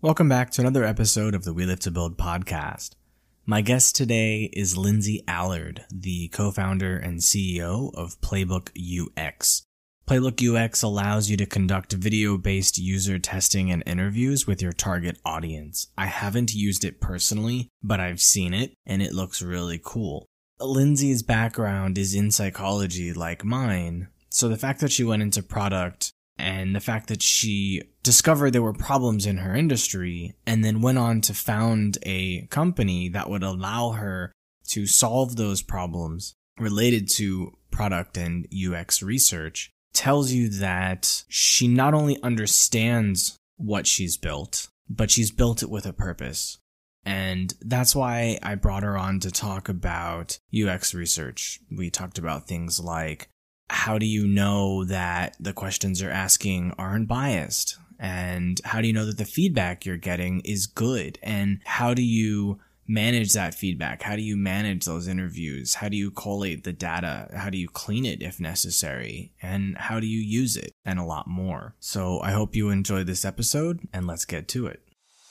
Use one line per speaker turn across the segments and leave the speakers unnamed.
Welcome back to another episode of the We Live to Build podcast. My guest today is Lindsay Allard, the co-founder and CEO of Playbook UX. Playbook UX allows you to conduct video-based user testing and interviews with your target audience. I haven't used it personally, but I've seen it, and it looks really cool. Lindsay's background is in psychology like mine, so the fact that she went into product and the fact that she discovered there were problems in her industry and then went on to found a company that would allow her to solve those problems related to product and UX research tells you that she not only understands what she's built, but she's built it with a purpose. And that's why I brought her on to talk about UX research. We talked about things like, how do you know that the questions you're asking aren't biased? And how do you know that the feedback you're getting is good? And how do you manage that feedback? How do you manage those interviews? How do you collate the data? How do you clean it if necessary? And how do you use it? And a lot more. So I hope you enjoy this episode, and let's get to it.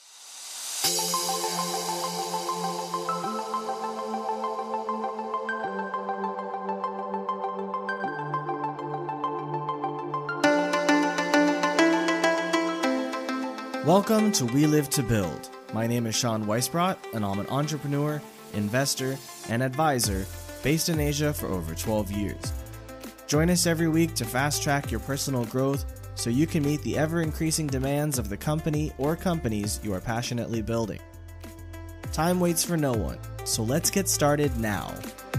Welcome to We Live to Build. My name is Sean Weisbrot, and I'm an entrepreneur, investor, and advisor based in Asia for over 12 years. Join us every week to fast-track your personal growth so you can meet the ever-increasing demands of the company or companies you are passionately building. Time waits for no one, so let's get started now.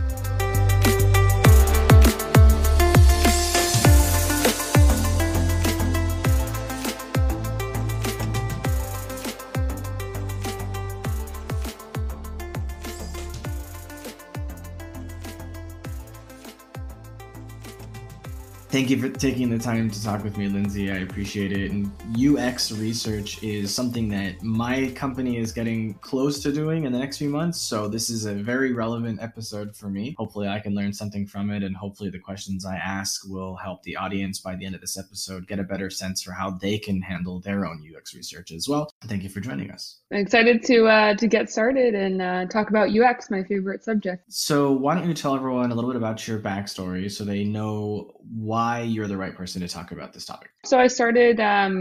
Thank you for taking the time to talk with me, Lindsay. I appreciate it. And UX research is something that my company is getting close to doing in the next few months. So this is a very relevant episode for me. Hopefully I can learn something from it. And hopefully the questions I ask will help the audience by the end of this episode get a better sense for how they can handle their own UX research as well. Thank you for joining us.
I'm excited to get started and talk about UX, my favorite subject.
So why don't you tell everyone a little bit about your backstory so they know why you're the right person to talk about this topic.
So I started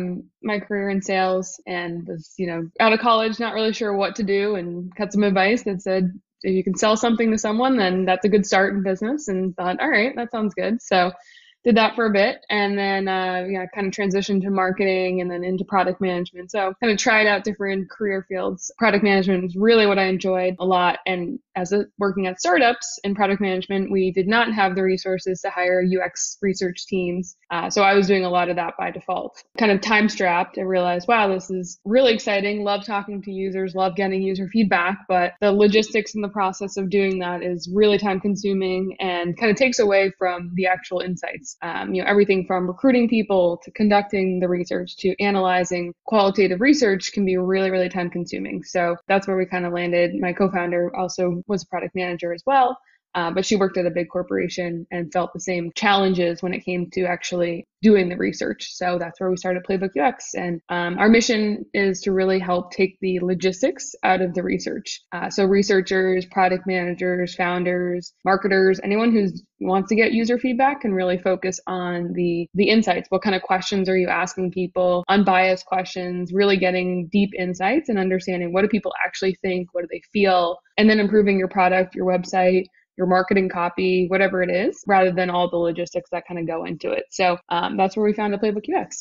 my career in sales and was, out of college, not really sure what to do, and got some advice that said, if you can sell something to someone, then that's a good start in business, and thought, all right, that sounds good. So did that for a bit, and then kind of transitioned to marketing and then into product management. So kind of tried out different career fields. Product management is really what I enjoyed a lot. And working at startups in product management, we did not have the resources to hire UX research teams. So I was doing a lot of that by default. Kind of time strapped, I realized, wow, this is really exciting. Love talking to users, love getting user feedback, but the logistics and the process of doing that is really time consuming and kind of takes away from the actual insights. Everything from recruiting people to conducting the research to analyzing qualitative research can be really, really time consuming. So that's where we kind of landed. My co-founder also was a product manager as well, but she worked at a big corporation and felt the same challenges when it came to actually doing the research. So that's where we started Playbook UX. And our mission is to really help take the logistics out of the research. So researchers, product managers, founders, marketers, anyone who wants to get user feedback can really focus on the insights. What kind of questions are you asking people? Unbiased questions, really getting deep insights and understanding what do people actually think? What do they feel? And then improving your product, your website, your marketing copy, whatever it is, rather than all the logistics that kind of go into it. So that's where we found a Playbook UX.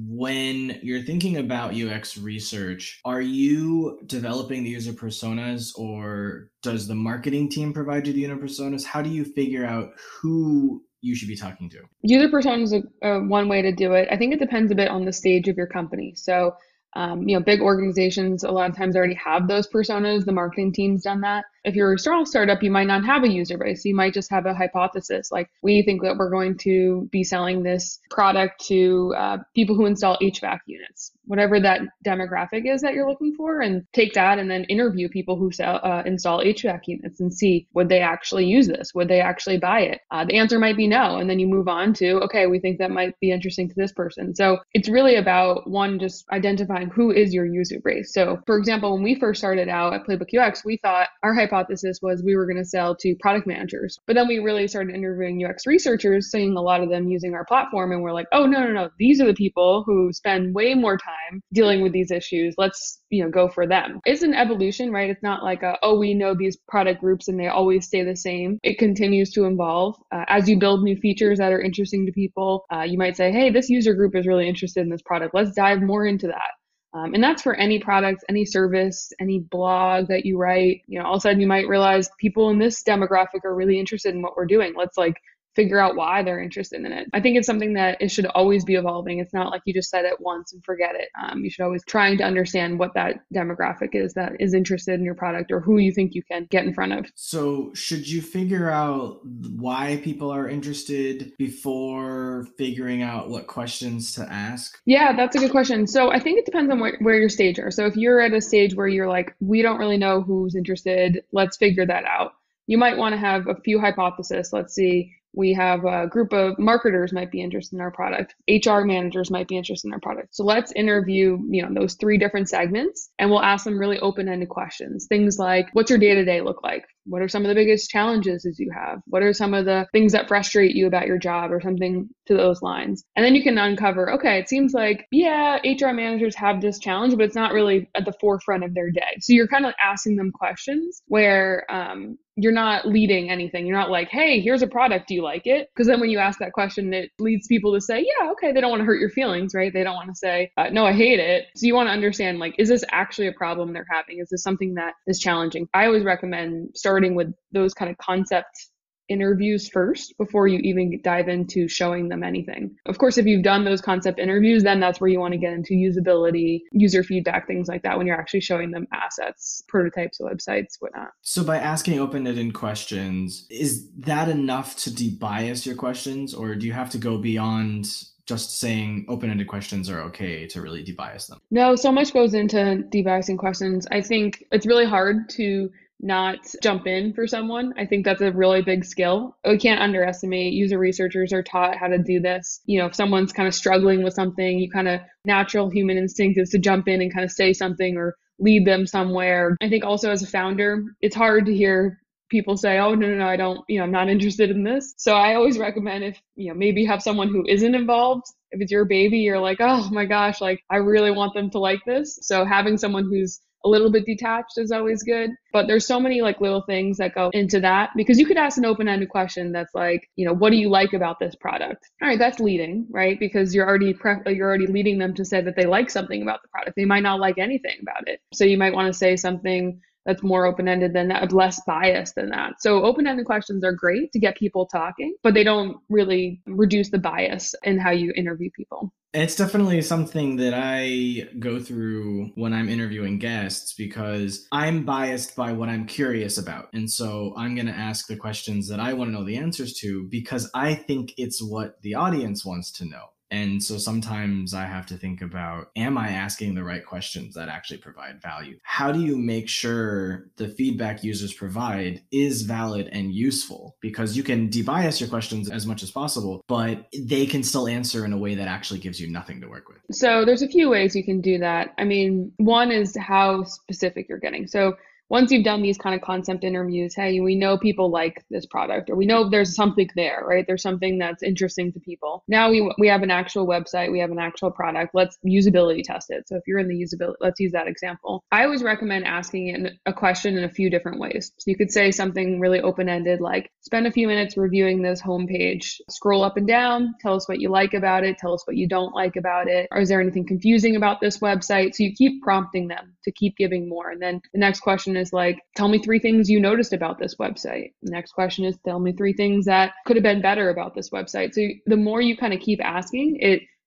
When you're thinking about UX research, are you developing the user personas, or does the marketing team provide you the user personas? How do you figure out who you should be talking to?
User personas is one way to do it. I think it depends a bit on the stage of your company. So big organizations a lot of times already have those personas. The marketing team's done that. If you're a small startup, you might not have a user base. You might just have a hypothesis. Like, we think that we're going to be selling this product to people who install HVAC units, whatever that demographic is that you're looking for, and take that and then interview people who install HVAC units and see, would they actually use this? Would they actually buy it? The answer might be no. And then you move on to, okay, we think that might be interesting to this person. So it's really about, one, just identifying who is your user base. So for example, when we first started out at Playbook UX, we thought our hypothesis was we were going to sell to product managers. But then we really started interviewing UX researchers, seeing a lot of them using our platform. And we're like, oh, no. These are the people who spend way more time dealing with these issues. Let's, go for them. It's an evolution, right? It's not like we know these product groups and they always stay the same. It continues to evolve. As you build new features that are interesting to people, you might say, hey, this user group is really interested in this product. Let's dive more into that. And that's for any product, any service, any blog that you write. All of a sudden you might realize people in this demographic are really interested in what we're doing. Let's figure out why they're interested in it. I think it's something that it should always be evolving. It's not like you just said it once and forget it. You should always trying to understand what that demographic is that is interested in your product, or who you think you can get in front of.
So should you figure out why people are interested before figuring out what questions to ask?
Yeah, that's a good question. So I think it depends on where your stage are. So if you're at a stage where you're like, we don't really know who's interested, let's figure that out. You might want to have a few hypotheses. Let's see. We have a group of marketers might be interested in our product. HR managers might be interested in our product. So let's interview, those 3 different segments, and we'll ask them really open-ended questions. Things like, what's your day-to-day look like? What are some of the biggest challenges you have? What are some of the things that frustrate you about your job, or something to those lines? And then you can uncover, okay, it seems like, yeah, HR managers have this challenge, but it's not really at the forefront of their day. So you're kind of asking them questions where you're not leading anything. You're not like, hey, here's a product. Do you like it? Because then when you ask that question, it leads people to say, yeah, okay. They don't want to hurt your feelings, right? They don't want to say, no, I hate it. So you want to understand, is this actually a problem they're having? Is this something that is challenging? I always recommend starting with those kind of concept interviews first before you even dive into showing them anything. Of course, if you've done those concept interviews, then that's where you want to get into usability, user feedback, things like that, when you're actually showing them assets, prototypes, websites, whatnot.
So by asking open-ended questions, is that enough to debias your questions, or do you have to go beyond just saying open-ended questions are okay to really debias them?
No, so much goes into debiasing questions. I think it's really hard to not jump in for someone. I think that's a really big skill. We can't underestimate. User researchers are taught how to do this. If someone's kind of struggling with something, you kind of natural human instinct is to jump in and kind of say something or lead them somewhere. I think also as a founder, it's hard to hear people say, oh, no, I don't, I'm not interested in this. So I always recommend, if, maybe have someone who isn't involved. If it's your baby, you're like, oh my gosh, I really want them to like this. So having someone who's a little bit detached is always good. But there's so many little things that go into that, because you could ask an open-ended question that's like, what do you like about this product? All right, that's leading, right? Because you're already leading them to say that they like something about the product. They might not like anything about it. So you might want to say something that's more open-ended than that, less biased than that. So open-ended questions are great to get people talking, but they don't really reduce the bias in how you interview people.
It's definitely something that I go through when I'm interviewing guests, because I'm biased by what I'm curious about. And so I'm going to ask the questions that I want to know the answers to, because I think it's what the audience wants to know. And so sometimes I have to think about, am I asking the right questions that actually provide value? How do you make sure the feedback users provide is valid and useful? Because you can debias your questions as much as possible, but they can still answer in a way that actually gives you nothing to work with.
So there's a few ways you can do that. I mean, one is how specific you're getting. So once you've done these kind of concept interviews, hey, we know people like this product, or we know there's something there, right? There's something that's interesting to people. Now we have an actual website, we have an actual product. Let's usability test it. So if you're in the usability, let's use that example. I always recommend asking it a question in a few different ways. So you could say something really open-ended, like spend a few minutes reviewing this homepage, scroll up and down, tell us what you like about it, tell us what you don't like about it. Or is there anything confusing about this website? So you keep prompting them to keep giving more. And then the next question is like, tell me 3 things you noticed about this website. The next question is, tell me 3 things that could have been better about this website. So the more you kind of keep asking, it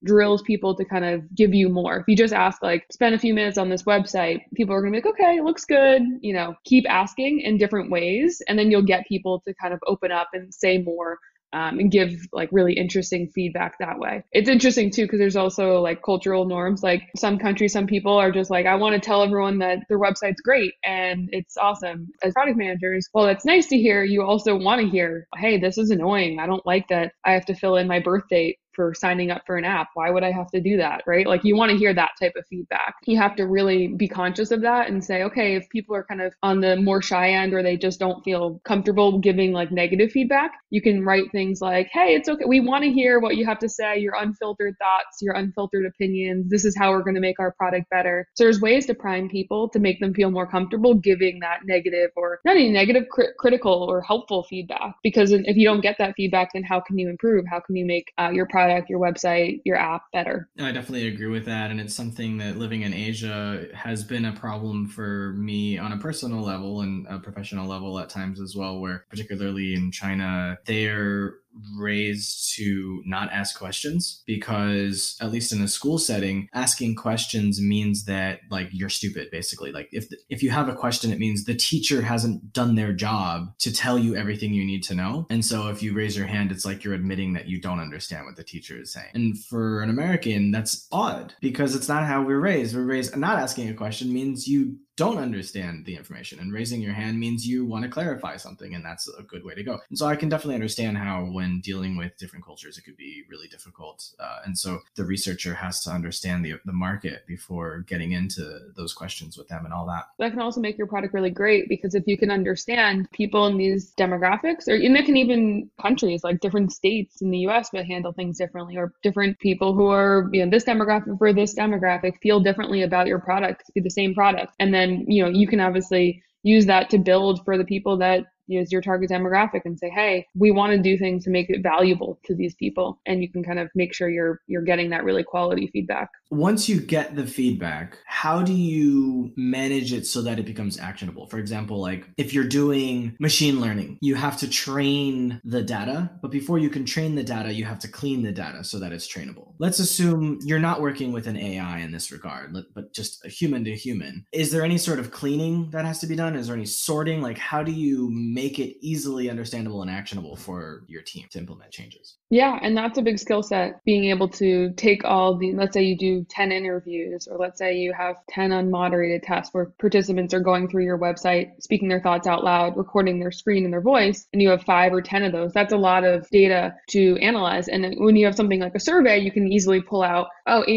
drills people to kind of give you more. If you just ask, like, spend a few minutes on this website, people are going to be like, okay, it looks good. Keep asking in different ways. And then you'll get people to kind of open up and say more. And give like really interesting feedback that way. It's interesting too, because there's also like cultural norms. Like some countries, some people are just like, I want to tell everyone that their website's great and it's awesome. As product managers, well, that's nice to hear. You also want to hear, hey, this is annoying. I don't like that I have to fill in my birth date for signing up for an app. Why would I have to do that? Right? Like you want to hear that type of feedback. You have to really be conscious of that and say, okay, if people are kind of on the more shy end or they just don't feel comfortable giving like negative feedback, you can write things like, hey, it's okay. We want to hear what you have to say, your unfiltered thoughts, your unfiltered opinions. This is how we're going to make our product better. So there's ways to prime people to make them feel more comfortable giving that negative or not any negative, critical or helpful feedback. Because if you don't get that feedback, then how can you improve? How can you make your product, your website, your app better?
I definitely agree with that. And it's something that living in Asia has been a problem for me on a personal level and a professional level at times as well, where particularly in China, they're raised to not ask questions because, at least in a school setting, asking questions means that like you're stupid, basically. Like if you have a question, it means the teacher hasn't done their job to tell you everything you need to know. And so if you raise your hand, it's like you're admitting that you don't understand what the teacher is saying. And for an American, that's odd because it's not how we're raised. We're raised not asking a question means you don't understand the information, and raising your hand means you want to clarify something, and that's a good way to go. And so I can definitely understand how when dealing with different cultures, it could be really difficult. And so the researcher has to understand the market before getting into those questions with them and all that.
That can also make your product really great because if you can understand people in these demographics, or and it can even countries, like different states in the US will handle things differently, or different people who are this demographic for this demographic feel differently about your product, it could be the same product. And then you can obviously use that to build for the people that is your target demographic and say, hey, we want to do things to make it valuable to these people. And you can kind of make sure you're getting that really quality feedback.
Once you get the feedback, how do you manage it so that it becomes actionable? For example, like if you're doing machine learning, you have to train the data, but before you can train the data, you have to clean the data so that it's trainable. Let's assume you're not working with an AI in this regard, but just a human to human. Is there any sort of cleaning that has to be done? Is there any sorting? Like how do you make it easily understandable and actionable for your team to implement changes?
Yeah, and that's a big skill set, being able to take all let's say you do 10 interviews, or let's say you have 10 unmoderated tests where participants are going through your website, speaking their thoughts out loud, recording their screen and their voice, and you have 5 or 10 of those. That's a lot of data to analyze. And when you have something like a survey, you can easily pull out,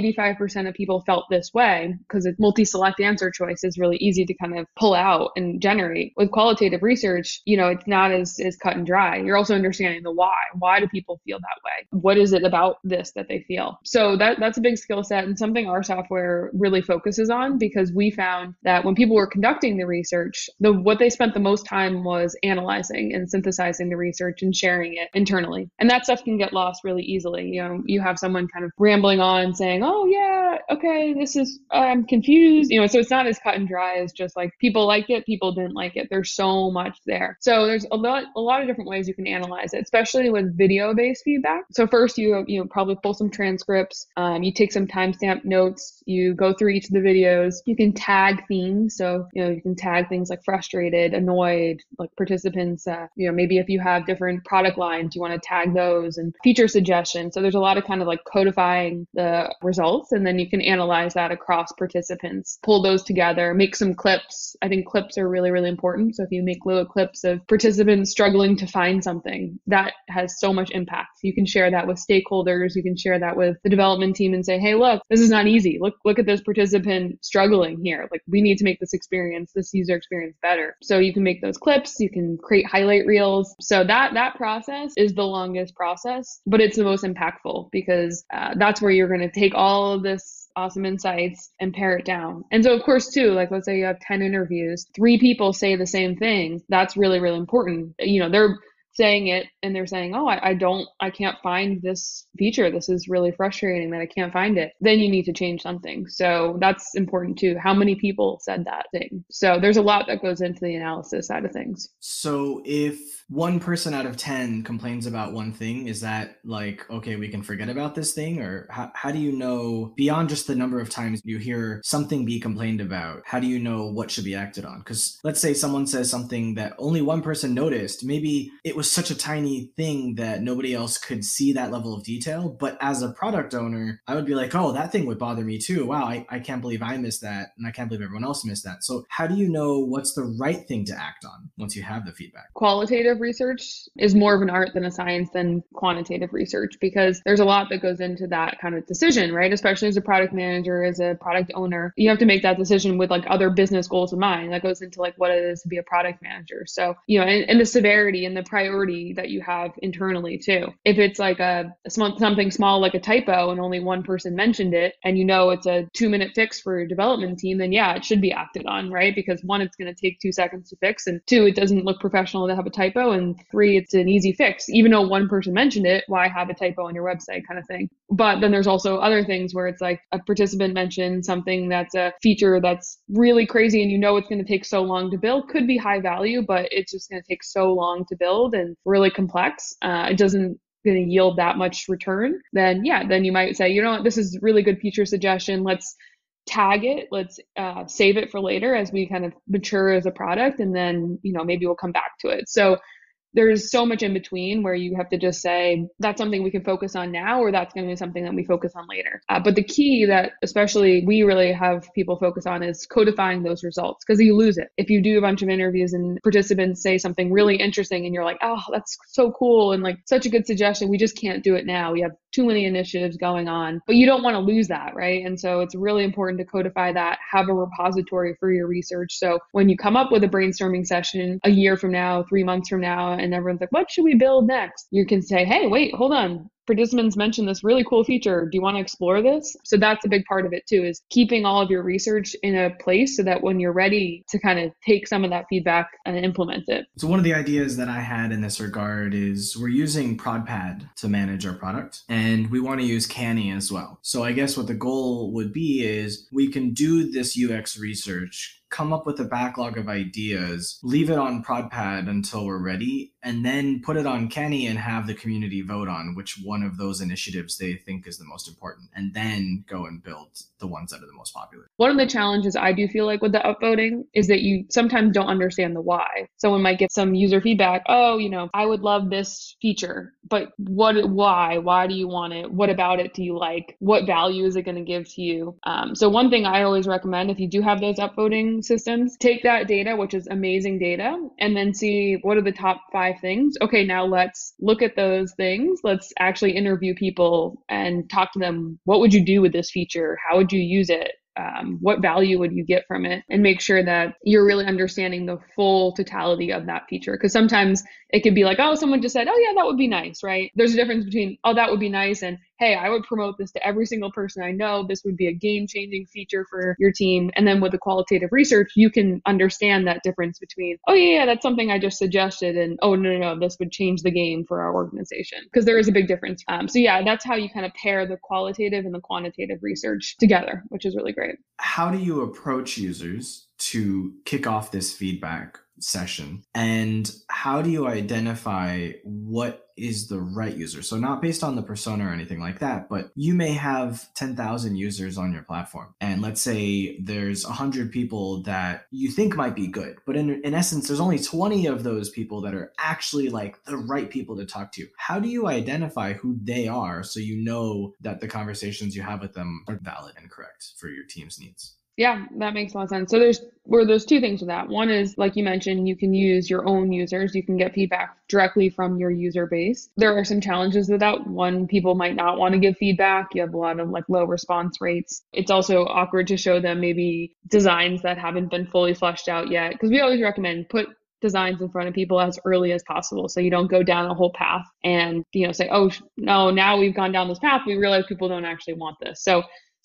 85% of people felt this way, because a multi-select answer choice is really easy to kind of pull out and generate. With qualitative research, it's not as cut and dry. You're also understanding the why. Why do people feel that way? What is it about this that they feel? So that's a big skill set and something our software really focuses on, because we found that when people were conducting the research, what they spent the most time was analyzing and synthesizing the research and sharing it internally. And that stuff can get lost really easily. You have someone kind of rambling on saying, oh yeah, okay, I'm confused. So it's not as cut and dry as just like people like it, people didn't like it. There's so much there. So there's a lot of different ways you can analyze it, especially with video-based feedback. So first you probably pull some transcripts, you take some timestamp notes, you go through each of the videos, you can tag themes. So, you can tag things like frustrated, annoyed, like participants, maybe if you have different product lines, you want to tag those, and feature suggestions. So there's a lot of kind of like codifying the results, and then you can analyze that across participants, pull those together, make some clips. I think clips are really, really important. So if you make little clips of participants struggling to find something, that has so much impact. You can share that with stakeholders. You can share that with the development team and say, hey, look, this is not easy. Look at this participant struggling here. Like, we need to make this user experience better. So you can make those clips. You can create highlight reels. So that process is the longest process, but it's the most impactful, because that's where you're going to take all of this awesome insights and pare it down. And so of course too, like let's say you have 10 interviews, 3 people say the same thing. That's really, really important. saying it and they're saying, oh, I can't find this feature. This is really frustrating that I can't find it. Then you need to change something. So that's important too. How many people said that thing? So there's a lot that goes into the analysis side of things.
So if one person out of 10 complains about one thing, is that like, okay, we can forget about this thing? Or how do you know, beyond just the number of times you hear something be complained about, how do you know what should be acted on? Because let's say someone says something that only one person noticed. Maybe it was such a tiny thing that nobody else could see that level of detail. But as a product owner, I would be like, oh, that thing would bother me too. Wow, I can't believe I missed that. And I can't believe everyone else missed that. So how do you know what's the right thing to act on once you have the feedback?
Qualitative research is more of an art than a science than quantitative research, because there's a lot that goes into that kind of decision, right? Especially as a product manager, as a product owner, you have to make that decision with like other business goals in mind. That goes into like what it is to be a product manager. So, and the severity and the priority that you have internally too. If it's like something small like a typo and only one person mentioned it, and it's a 2-minute fix for your development team, then yeah, it should be acted on, right? Because one, it's going to take 2 seconds to fix, and two, it doesn't look professional to have a typo, and three, it's an easy fix. Even though one person mentioned it, why have a typo on your website kind of thing? But then there's also other things where it's like a participant mentioned something that's a feature that's really crazy and it's going to take so long to build. Could be high value, but it's just going to take so long to build and really complex. It doesn't going to yield that much return. Then you might say, you know what, this is really good feature suggestion. Let's tag it. Let's save it for later as we kind of mature as a product. And then, maybe we'll come back to it. So there's so much in between where you have to just say, that's something we can focus on now, or that's going to be something that we focus on later. But the key that especially we really have people focus on is codifying those results, because you lose it. If you do a bunch of interviews and participants say something really interesting and you're like, oh, that's so cool and like such a good suggestion, we just can't do it now. We have too many initiatives going on, but you don't want to lose that, right? And so it's really important to codify that, have a repository for your research. So when you come up with a brainstorming session a year from now, 3 months from now, and everyone's like, what should we build next? You can say, hey, wait, hold on. Participants mentioned this really cool feature. Do you want to explore this? So that's a big part of it too, is keeping all of your research in a place so that when you're ready to kind of take some of that feedback and implement it.
So one of the ideas that I had in this regard is we're using ProdPad to manage our product, and we want to use Canny as well. So I guess what the goal would be is we can do this UX research, come up with a backlog of ideas, leave it on ProdPad until we're ready, and then put it on Canny and have the community vote on which one of those initiatives they think is the most important, and then go and build the ones that are the most popular.
One of the challenges I do feel like with the upvoting is that you sometimes don't understand the why. Someone might get some user feedback, oh, I would love this feature, but why do you want it? What about it do you like? What value is it going to give to you? So one thing I always recommend, if you do have those upvoting systems, take that data, which is amazing data, and then see what are the top 5 things. Okay, now let's look at those things. Let's actually interview people and talk to them. What would you do with this feature? How would you use it? What value would you get from it? And make sure that you're really understanding the full totality of that feature. Because sometimes it could be like, oh, someone just said, oh yeah, that would be nice, right? There's a difference between, oh, that would be nice, and hey, I would promote this to every single person I know. This would be a game-changing feature for your team. And then with the qualitative research, you can understand that difference between, oh yeah, that's something I just suggested, and oh no, this would change the game for our organization. Because there is a big difference. So yeah, that's how you kind of pair the qualitative and the quantitative research together, which is really great.
How do you approach users to kick off this feedback session, and how do you identify what is the right user? So not based on the persona or anything like that, but you may have 10,000 users on your platform, and let's say there's 100 people that you think might be good, but in essence there's only 20 of those people that are actually like the right people to talk to. How do you identify who they are so you know that the conversations you have with them are valid and correct for your team's needs?
Yeah, that makes a lot of sense. So there's 2 things with that. One is, like you mentioned, you can use your own users. You can get feedback directly from your user base. There are some challenges with that. One, people might not want to give feedback. You have a lot of like low response rates. It's also awkward to show them maybe designs that haven't been fully fleshed out yet. Because we always recommend put designs in front of people as early as possible, so you don't go down a whole path and say, oh no, now we've gone down this path, we realize people don't actually want this. So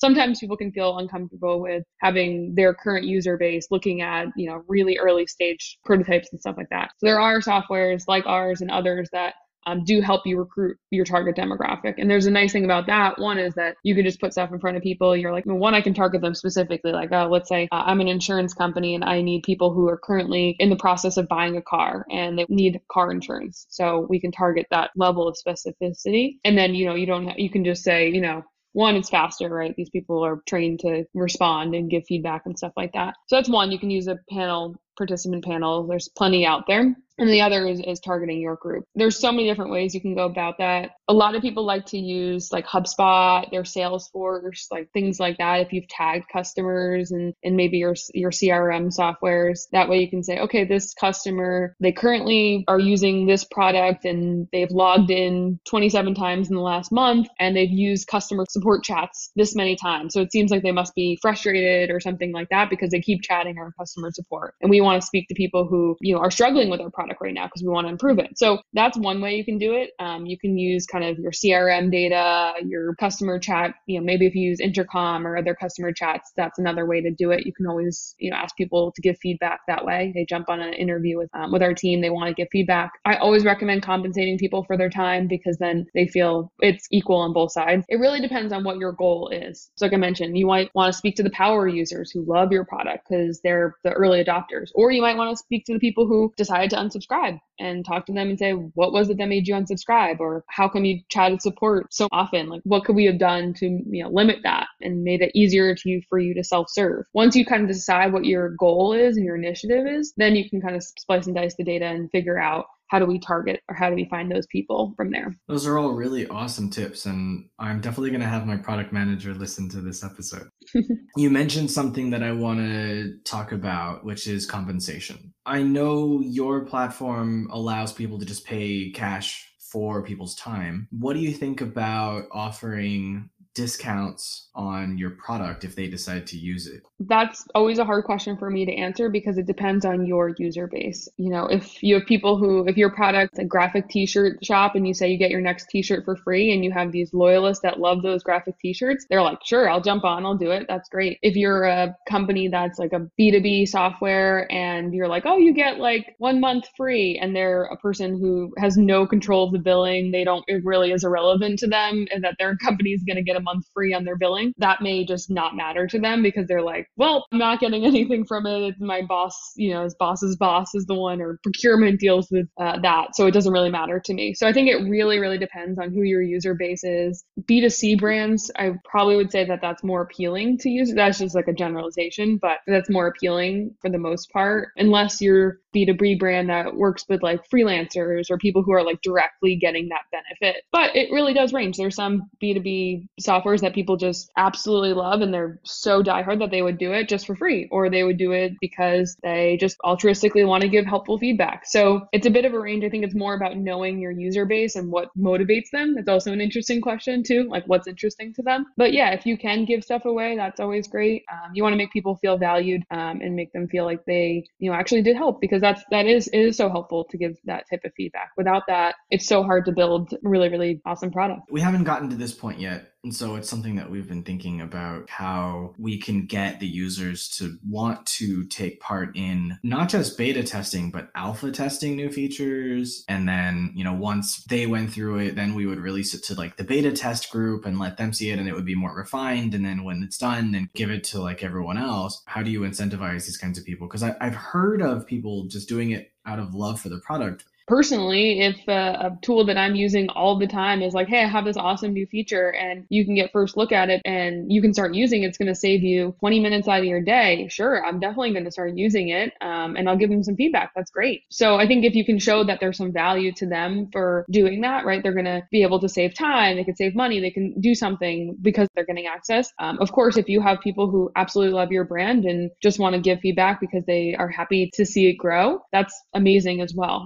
sometimes people can feel uncomfortable with having their current user base looking at, really early stage prototypes and stuff like that. So there are softwares like ours and others that do help you recruit your target demographic. And there's a nice thing about that. One is that you can just put stuff in front of people. You're like, well, one, I can target them specifically. Like, let's say I'm an insurance company and I need people who are currently in the process of buying a car and they need car insurance. So we can target that level of specificity. And then, you can just say, one, it's faster, right? These people are trained to respond and give feedback and stuff like that. So that's one. You can use a participant panel. There's plenty out there. And the other is targeting your group. There's so many different ways you can go about that. A lot of people like to use like HubSpot, their Salesforce, like things like that. If you've tagged customers and maybe your CRM softwares, that way you can say, okay, this customer, they currently are using this product and they've logged in 27 times in the last month and they've used customer support chats this many times. So it seems like they must be frustrated or something like that because they keep chatting our customer support. And we want to speak to people who, are struggling with our product right now because we want to improve it. So that's one way you can do it. You can use kind of your CRM data, your customer chat, maybe if you use Intercom or other customer chats, that's another way to do it. You can always, ask people to give feedback that way. They jump on an interview with our team. They want to give feedback. I always recommend compensating people for their time because then they feel it's equal on both sides. It really depends on what your goal is. So like I mentioned, you might want to speak to the power users who love your product because they're the early adopters, or you might want to speak to the people who decided to unsubscribe and talk to them and say, what was it that made you unsubscribe? Or how come you chatted support so often? Like, what could we have done to limit that and made it easier for you to self-serve? Once you kind of decide what your goal is and your initiative is, then you can kind of splice and dice the data and figure out how do we target or how do we find those people from there?
Those are all really awesome tips. And I'm definitely going to have my product manager listen to this episode. You mentioned something that I want to talk about, which is compensation. I know your platform allows people to just pay cash for people's time. What do you think about offering discounts on your product if they decide to use it?
That's always a hard question for me to answer because it depends on your user base. If you have people if your product's a graphic t-shirt shop and you say you get your next t-shirt for free and you have these loyalists that love those graphic t-shirts, they're like, sure, I'll jump on, I'll do it. That's great. If you're a company that's like a B2B software and you're like, oh, you get like 1 month free, and they're a person who has no control of the billing, it really is irrelevant to them and that their company is going to get a month free on their billing, that may just not matter to them because they're like, well, I'm not getting anything from it. It's my boss, his boss's boss is the one, or procurement deals with that. So it doesn't really matter to me. So I think it really, really depends on who your user base is. B2C brands, I probably would say that that's more appealing to users. That's just like a generalization, but that's more appealing for the most part, unless you're B2B brand that works with like freelancers or people who are like directly getting that benefit. But it really does range. There's some B2B softwares that people just absolutely love and they're so diehard that they would do it just for free, or they would do it because they just altruistically want to give helpful feedback. So it's a bit of a range. I think it's more about knowing your user base and what motivates them. It's also an interesting question too, like what's interesting to them. But yeah, if you can give stuff away, that's always great. You want to make people feel valued and make them feel like they actually did help, because it is so helpful to give that type of feedback. Without that, it's so hard to build a really, really awesome product.
We haven't gotten to this point yet. And so it's something that we've been thinking about, how we can get the users to want to take part in not just beta testing, but alpha testing new features. And then, once they went through it, then we would release it to like the beta test group and let them see it, and it would be more refined. And then when it's done, then give it to like everyone else. How do you incentivize these kinds of people? Because I've heard of people just doing it out of love for the product.
Personally, if a tool that I'm using all the time is like, hey, I have this awesome new feature and you can get first look at it and you can start using it, it's going to save you 20 minutes out of your day. Sure, I'm definitely going to start using it and I'll give them some feedback. That's great. So I think if you can show that there's some value to them for doing that, right, they're going to be able to save time, they can save money, they can do something because they're getting access. Of course, if you have people who absolutely love your brand and just want to give feedback because they are happy to see it grow, that's amazing as well. So it's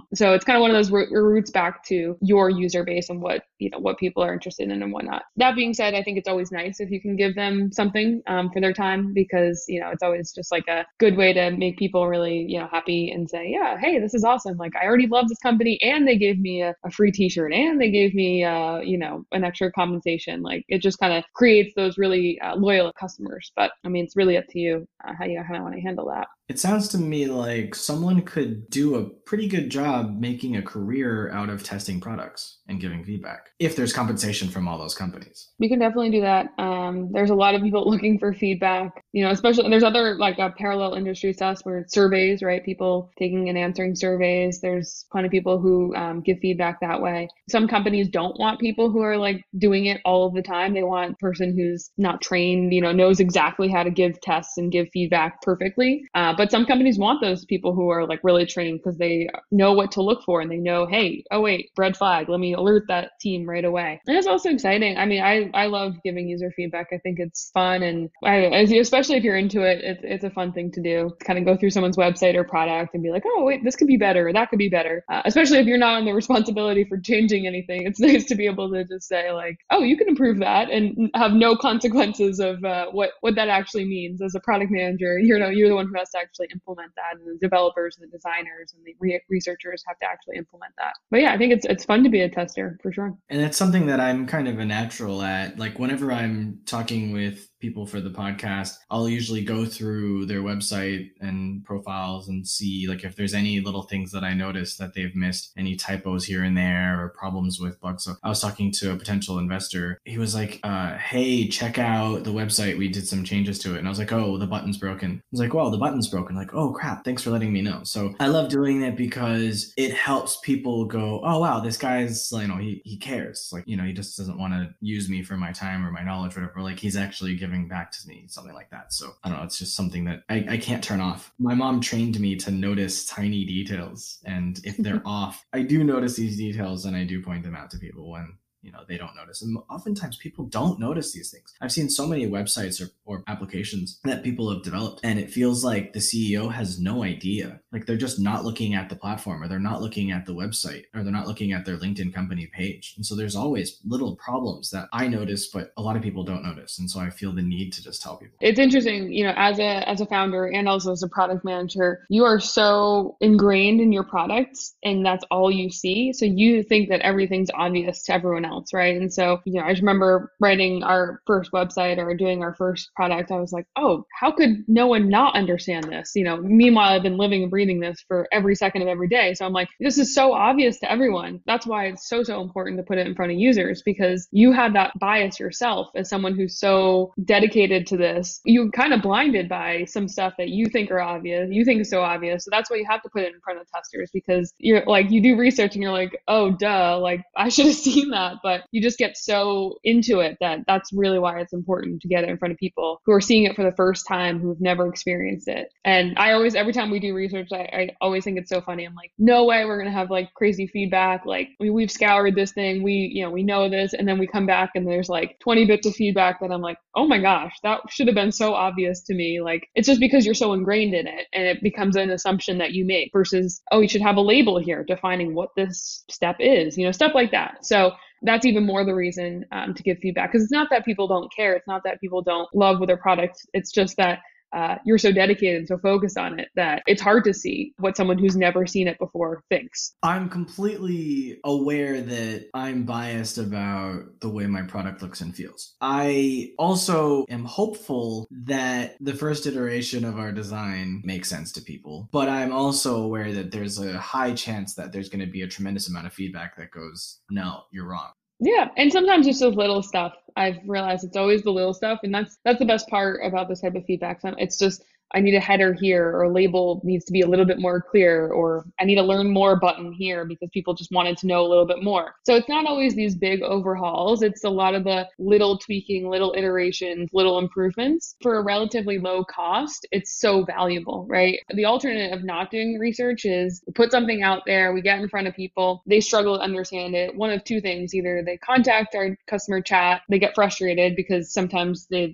kind of one of those roots back to your user base and what, what people are interested in and whatnot. That being said, I think it's always nice if you can give them something for their time, because, it's always just like a good way to make people really, happy and say, yeah, hey, this is awesome. Like, I already love this company and they gave me a free t-shirt and they gave me, an extra compensation. Like, it just kind of creates those really loyal customers. But I mean, it's really up to you how you kind of want to handle that.
It sounds to me like someone could do a pretty good job making a career out of testing products and giving feedback if there's compensation from all those companies.
We can definitely do that. There's a lot of people looking for feedback, especially there's other like parallel industries to us where surveys, right? People taking and answering surveys. There's plenty of people who give feedback that way. Some companies don't want people who are like doing it all of the time. They want a person who's not trained, knows exactly how to give tests and give feedback perfectly. But some companies want those people who are like really trained because they know what to look for and they know, hey, oh wait, red flag, let me alert that team right away. And it's also exciting. I mean, I love giving user feedback. I think it's fun, and especially if you're into it, it's a fun thing to do. Kind of go through someone's website or product and be like, oh wait, this could be better, or that could be better. Especially if you're not on the responsibility for changing anything, it's nice to be able to just say like, oh, you can improve that, and have no consequences of what that actually means. As a product manager, you're the one who has to actually implement that, and the developers and the designers and the researchers have to actually implement that. But yeah, I think it's fun to be a tester for sure.
And it's something that I'm kind of a natural at. Like, whenever I'm talking with people for the podcast, I'll usually go through their website and profiles and see like if there's any little things that I notice that they've missed, any typos here and there or problems with bugs. So I was talking to a potential investor. He was like, hey, check out the website. We did some changes to it. And I was like, oh, the button's broken. I was like, well, the button's broken. Like, oh crap, thanks for letting me know. So I love doing that because it helps people go, oh wow, this guy's, he cares. Like, he just doesn't want to use me for my time or my knowledge, or whatever. Like, he's actually giving back to me, something like that. So I don't know, it's just something that I can't turn off. My mom trained me to notice tiny details, and if they're off, I do notice these details and I do point them out to people when they don't notice. And oftentimes people don't notice these things. I've seen so many websites or applications that people have developed, and it feels like the CEO has no idea. Like, they're just not looking at the platform, or they're not looking at the website, or they're not looking at their LinkedIn company page. And so there's always little problems that I notice, but a lot of people don't notice. And so I feel the need to just tell people.
It's interesting, as a founder and also as a product manager, you are so ingrained in your products and that's all you see. So you think that everything's obvious to everyone else, right? And so, I just remember writing our first website or doing our first product. I was like, oh, how could no one not understand this? Meanwhile, I've been living and breathing this for every second of every day. So I'm like, this is so obvious to everyone. That's why it's so important to put it in front of users, because you have that bias yourself as someone who's so dedicated to this. You kind of blinded by some stuff that you think are obvious. You think is so obvious. So that's why you have to put it in front of testers, because you're like, you do research and you're like, oh, duh, like I should have seen that. But you just get so into it that's really why it's important to get it in front of people who are seeing it for the first time, who've never experienced it. And I always, every time we do research, I always think it's so funny. I'm like, no way we're going to have like crazy feedback. Like we've scoured this thing. We know this. And then we come back and there's like 20 bits of feedback that I'm like, oh my gosh, that should have been so obvious to me. Like, it's just because you're so ingrained in it, and it becomes an assumption that you make versus, oh, you should have a label here defining what this step is, stuff like that. So that's even more the reason to give feedback, because it's not that people don't care. It's not that people don't love their product. It's just that you're so dedicated and so focused on it that it's hard to see what someone who's never seen it before thinks.
I'm completely aware that I'm biased about the way my product looks and feels. I also am hopeful that the first iteration of our design makes sense to people, but I'm also aware that there's a high chance that there's going to be a tremendous amount of feedback that goes, no, you're wrong.
Yeah. And sometimes it's just little stuff. I've realized it's always the little stuff. And that's the best part about this type of feedback. It's just, I need a header here, or a label needs to be a little bit more clear, or I need to learn more button here because people just wanted to know a little bit more. So it's not always these big overhauls. It's a lot of the little tweaking, little iterations, little improvements for a relatively low cost. It's so valuable, right? The alternate of not doing research is we put something out there, we get in front of people, they struggle to understand it. One of two things: either they contact our customer chat, they get frustrated because sometimes they can't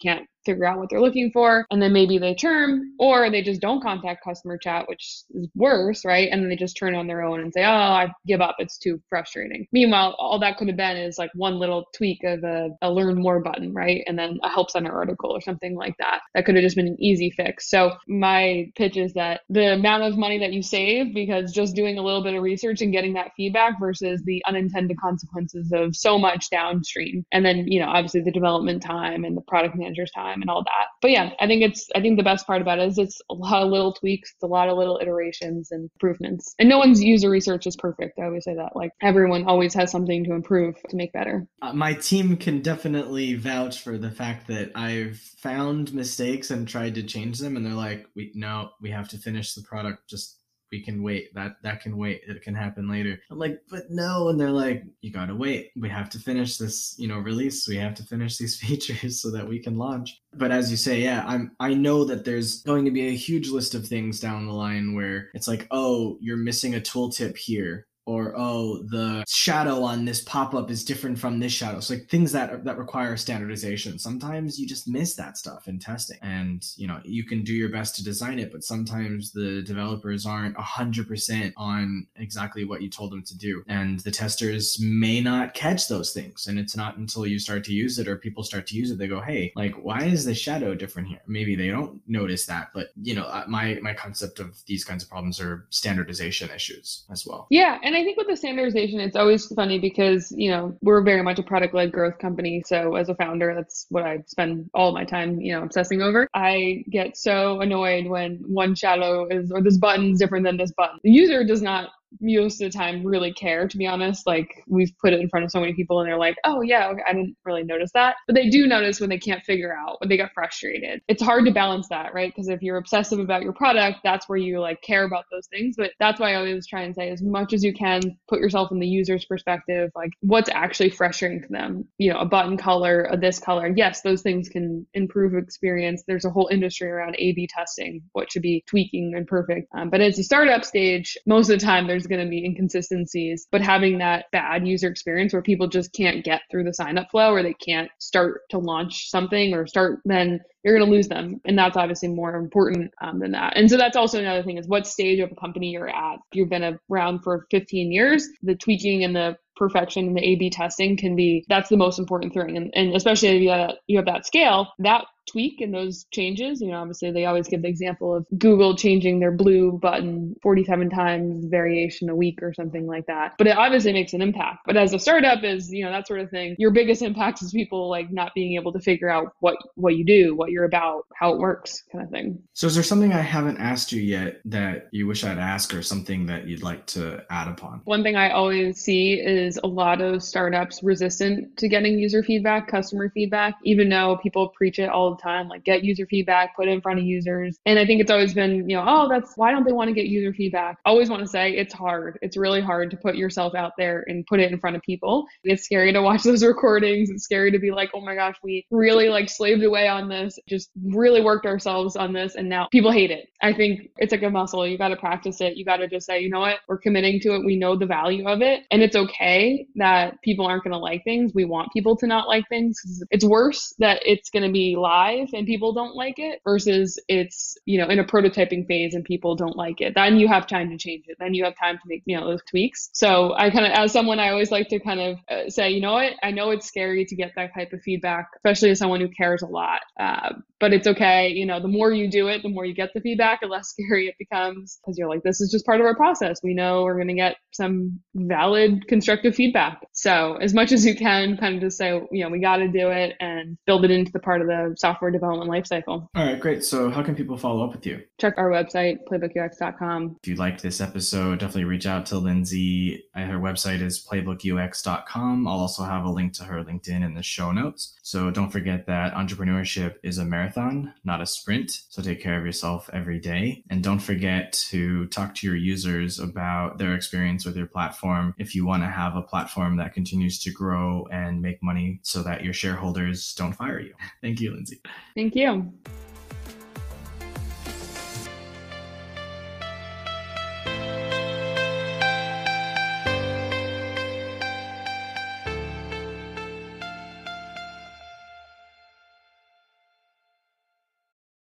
figure out what they're looking for. And then maybe they churn, or they just don't contact customer chat, which is worse, right? And then they just turn on their own and say, oh, I give up. It's too frustrating. Meanwhile, all that could have been is like one little tweak of a learn more button, right? And then a help center article or something like that. That could have just been an easy fix. So my pitch is that the amount of money that you save because just doing a little bit of research and getting that feedback versus the unintended consequences of so much downstream. And then, obviously the development time and the product manager's time and all that. But yeah, I think the best part about it is it's a lot of little tweaks, it's a lot of little iterations and improvements. And no one's user research is perfect. I always say that. Like everyone always has something to improve to make better.
My team can definitely vouch for the fact that I've found mistakes and tried to change them, and they're like, we have to finish the product. We can wait. That can wait. It can happen later. I'm like, but no. And they're like, you gotta wait. We have to finish this, release. We have to finish these features so that we can launch. But as you say, yeah, I know that there's going to be a huge list of things down the line where it's like, oh, you're missing a tooltip here. Or, oh, the shadow on this pop-up is different from this shadow. So like things that require standardization. Sometimes you just miss that stuff in testing. And, you can do your best to design it, but sometimes the developers aren't 100% on exactly what you told them to do. And the testers may not catch those things. And it's not until you start to use it or people start to use it, they go, hey, like, why is the shadow different here? Maybe they don't notice that. But, my concept of these kinds of problems are standardization issues as well.
Yeah. And I think with the standardization, it's always funny because, we're very much a product-led growth company. So as a founder, that's what I spend all of my time, obsessing over. I get so annoyed when one shadow or this button is different than this button. The user does not most of the time really care, to be honest. Like we've put it in front of so many people and they're like, oh yeah, okay, I didn't really notice that. But they do notice when they can't figure out, when they get frustrated. It's hard to balance that, right? Because if you're obsessive about your product, that's where you like care about those things. But that's why I always try and say, as much as you can, put yourself in the user's perspective, like what's actually frustrating to them. A button color, this color. Yes, those things can improve experience. There's a whole industry around A/B testing, what should be tweaking and perfect. But as a startup stage, most of the time there's going to be inconsistencies, but having that bad user experience where people just can't get through the sign-up flow or they can't start to launch something then you're going to lose them. And that's obviously more important than that. And so that's also another thing is what stage of a company you're at. If you've been around for 15 years, the tweaking and the perfection and the A/B testing that's the most important thing. And especially if you have that scale, that tweak and those changes, obviously they always give the example of Google changing their blue button 47 times variation a week or something like that. But it obviously makes an impact. But as a startup is, that sort of thing, your biggest impact is people like not being able to figure out what you do, what you're about, how it works kind of thing.
So is there something I haven't asked you yet that you wish I'd ask or something that you'd like to add upon?
One thing I always see is a lot of startups resistant to getting user feedback, customer feedback, even though people preach it all the time, like get user feedback, put it in front of users. And I think it's always been, why don't they want to get user feedback? I always want to say it's hard. It's really hard to put yourself out there and put it in front of people. It's scary to watch those recordings. It's scary to be like, oh my gosh, we really like slaved away on this, just really worked ourselves on this. And now people hate it. I think it's like a muscle. You got to practice it. You got to just say, you know what, we're committing to it. We know the value of it. And it's okay that people aren't going to like things. We want people to not like things. It's worse that it's going to be live and people don't like it versus it's, in a prototyping phase and people don't like it. Then you have time to change it. Then you have time to make, those tweaks. So I kind of, as someone, I always like to kind of say, you know what, I know it's scary to get that type of feedback, especially as someone who cares a lot. But it's okay. The more you do it, the more you get the feedback, the less scary it becomes because you're like, this is just part of our process. We know we're going to get some valid constructive feedback. So as much as you can kind of just say, we got to do it and build it into the part of the software development lifecycle.
All right, great. So how can people follow up with you?
Check our website, playbookux.com.
If you liked this episode, definitely reach out to Lindsay. Her website is playbookux.com. I'll also have a link to her LinkedIn in the show notes. So don't forget that entrepreneurship is a marathon, not a sprint. So take care of yourself every day. And don't forget to talk to your users about their experience with your platform if you want to have a platform that continues to grow and make money so that your shareholders don't fire you. Thank you, Lindsay.
Thank you.